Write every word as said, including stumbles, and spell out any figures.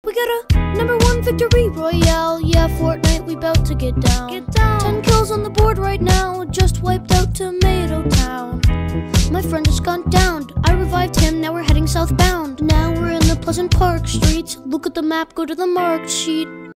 We got a number one victory royale. Yeah, Fortnite, we bout to get down. Get down. Ten kills on the board right now. Just wiped out Tomato Town. My friend has gone down. I revived him, now we're heading southbound. Now we're in the Pleasant Park streets. Look at the map, go to the marked sheet.